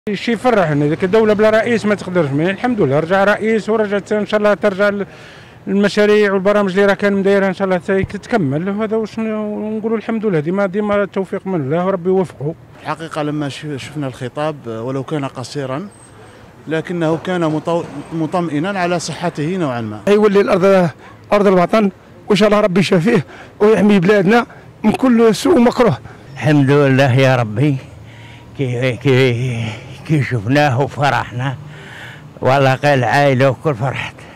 شي يفرحنا. ديك الدوله بلا رئيس ما تقدرش، مي الحمد لله رجع رئيس ورجعت ان شاء الله ترجع المشاريع والبرامج اللي راه كان مدايرها ان شاء الله تتكمل. وهذا واش نقولوا الحمد لله. ديما التوفيق من الله وربي يوفقه. الحقيقه لما شفنا الخطاب ولو كان قصيرا لكنه كان مطمئنا على صحته نوعا ما. يولي الارض ارض الوطن وان شاء الله ربي يشافيه ويحمي بلادنا من كل سوء ومكروه. الحمد لله يا ربي كي شفناه وفرحنا والله قال العائله وكل فرحت.